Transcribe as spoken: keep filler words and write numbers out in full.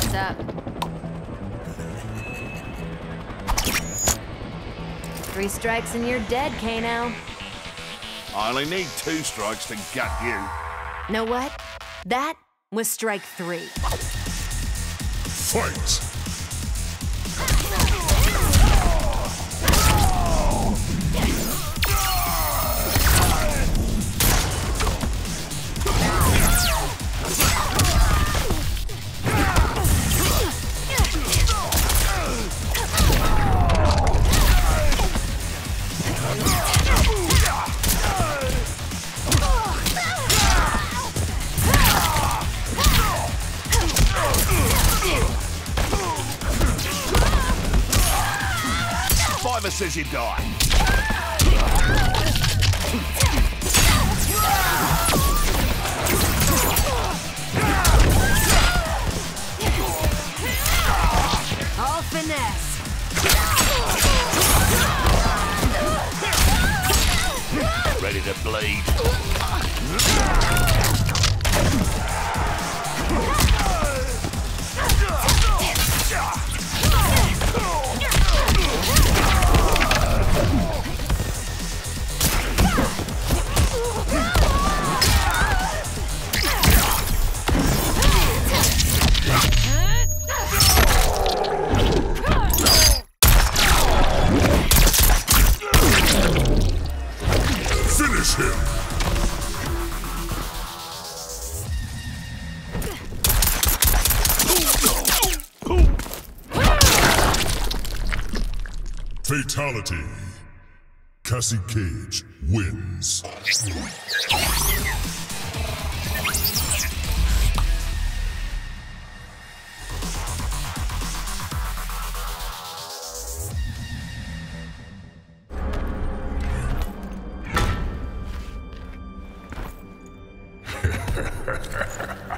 What's up? Three strikes and you're dead, Kano. I only need two strikes to gut you. Know what? That was strike three. Fight! Fiver says you die. All finesse. Ready to bleed. Finish him! Fatality. Cassie Cage wins. Ha ha ha ha.